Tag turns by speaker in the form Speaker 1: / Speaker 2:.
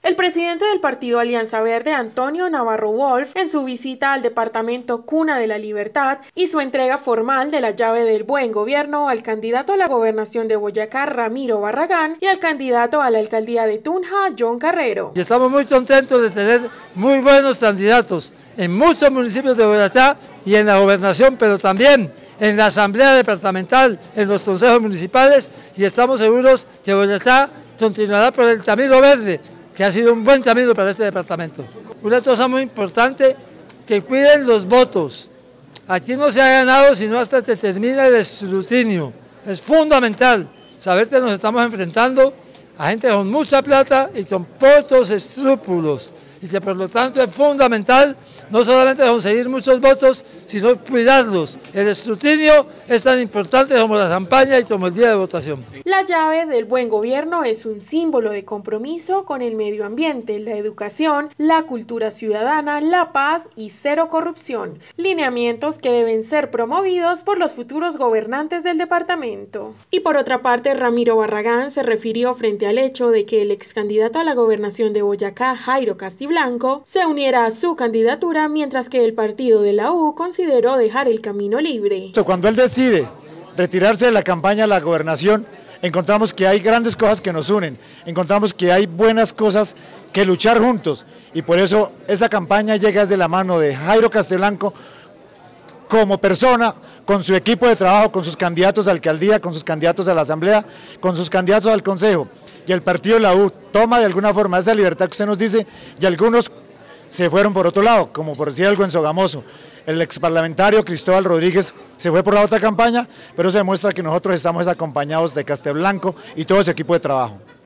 Speaker 1: El presidente del partido Alianza Verde, Antonio Navarro Wolf, en su visita al departamento Cuna de la Libertad, hizo entrega formal de la llave del buen gobierno al candidato a la gobernación de Boyacá, Ramiro Barragán, y al candidato a la alcaldía de Tunja, John Carrero.
Speaker 2: Y estamos muy contentos de tener muy buenos candidatos en muchos municipios de Boyacá y en la gobernación, pero también en la asamblea departamental, en los consejos municipales, y estamos seguros que Boyacá continuará por el camino verde, que ha sido un buen camino para este departamento. Una cosa muy importante, que cuiden los votos. Aquí no se ha ganado sino hasta que termine el escrutinio. Es fundamental saber que nos estamos enfrentando a gente con mucha plata y con pocos escrúpulos, y que por lo tanto es fundamental no solamente conseguir muchos votos, sino cuidarlos. El escrutinio es tan importante como la campaña y como el día de votación.
Speaker 1: La llave del buen gobierno es un símbolo de compromiso con el medio ambiente, la educación, la cultura ciudadana, la paz y cero corrupción, lineamientos que deben ser promovidos por los futuros gobernantes del departamento. Y por otra parte, Ramiro Barragán se refirió frente al hecho de que el ex candidato a la gobernación de Boyacá, Jairo Castiblanco, se uniera a su candidatura, mientras que el partido de la U consideró dejar el camino libre.
Speaker 3: Cuando él decide retirarse de la campaña a la gobernación, encontramos que hay grandes cosas que nos unen, encontramos que hay buenas cosas que luchar juntos, y por eso esa campaña llega desde la mano de Jairo Castiblanco como persona, con su equipo de trabajo, con sus candidatos a alcaldía, con sus candidatos a la asamblea, con sus candidatos al consejo, y el partido de la U toma de alguna forma esa libertad que usted nos dice, y algunos se fueron por otro lado, como por decir algo en Sogamoso. El exparlamentario Cristóbal Rodríguez se fue por la otra campaña, pero se demuestra que nosotros estamos acompañados de Castiblanco y todo ese equipo de trabajo.